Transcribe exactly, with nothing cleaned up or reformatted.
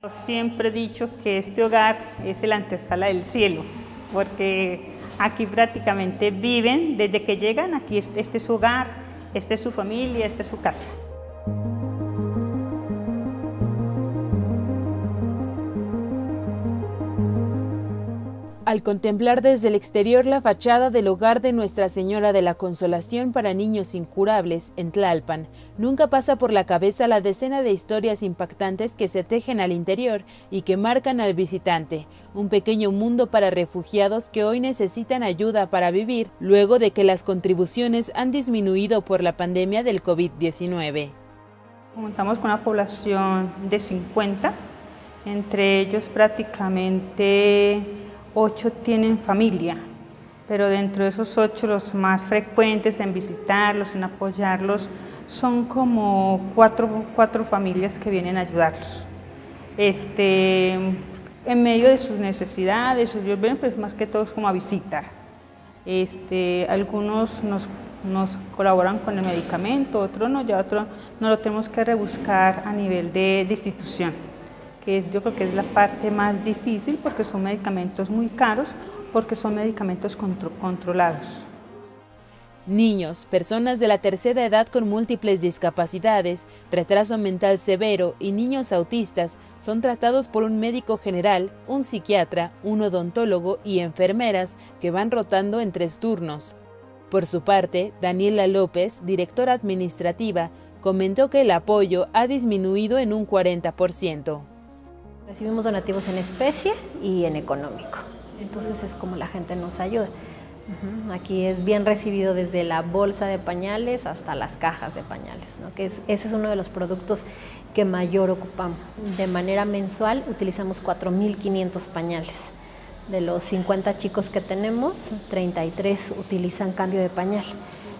Siempre he dicho que este hogar es la antesala del cielo, porque aquí prácticamente viven, desde que llegan, aquí este es su hogar, esta es su familia, esta es su casa. Al contemplar desde el exterior la fachada del hogar de Nuestra Señora de la Consolación para Niños Incurables en Tlalpan, nunca pasa por la cabeza la decena de historias impactantes que se tejen al interior y que marcan al visitante, un pequeño mundo para refugiados que hoy necesitan ayuda para vivir, luego de que las contribuciones han disminuido por la pandemia del COVID diecinueve. Contamos con una población de cincuenta, entre ellos prácticamente ocho tienen familia, pero dentro de esos ocho los más frecuentes en visitarlos, en apoyarlos, son como cuatro, cuatro familias que vienen a ayudarlos. Este, en medio de sus necesidades, ellos ven pues más que todo como a visitar. Este, algunos nos, nos colaboran con el medicamento, otros no, ya otros no lo tenemos que rebuscar a nivel de, de institución, que es, yo creo que es la parte más difícil porque son medicamentos muy caros, porque son medicamentos contro controlados. Niños, personas de la tercera edad con múltiples discapacidades, retraso mental severo y niños autistas son tratados por un médico general, un psiquiatra, un odontólogo y enfermeras que van rotando en tres turnos. Por su parte, Daniela López, directora administrativa, comentó que el apoyo ha disminuido en un cuarenta por ciento. Recibimos donativos en especie y en económico, entonces es como la gente nos ayuda. Uh-huh. Aquí es bien recibido desde la bolsa de pañales hasta las cajas de pañales, ¿no? Que es, ese es uno de los productos que mayor ocupamos. De manera mensual utilizamos cuatro mil quinientos pañales. De los cincuenta chicos que tenemos, treinta y tres utilizan cambio de pañal.